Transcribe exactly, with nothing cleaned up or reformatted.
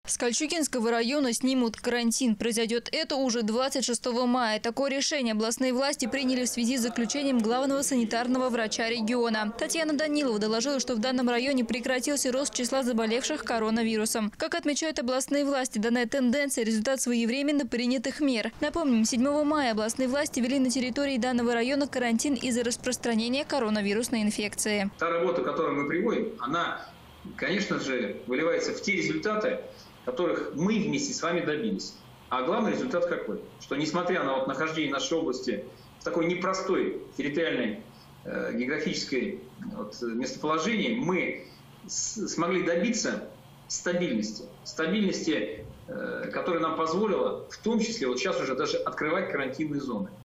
С Кольчугинского района снимут карантин. Произойдет это уже двадцать шестого мая. Такое решение областные власти приняли в связи с заключением главного санитарного врача региона. Татьяна Данилова доложила, что в данном районе прекратился рост числа заболевших коронавирусом. Как отмечают областные власти, данная тенденция – результат своевременно принятых мер. Напомним, седьмого мая областные власти ввели на территории данного района карантин из-за распространения коронавирусной инфекции. Та работа, которую мы приводим, она, конечно же, выливается в те результаты, которых мы вместе с вами добились. А главный результат какой? Что несмотря на вот нахождение нашей области в такой непростой территориальной э, географической вот, местоположении, мы с смогли добиться стабильности. Стабильности, э, которая нам позволила в том числе вот сейчас уже даже открывать карантинные зоны.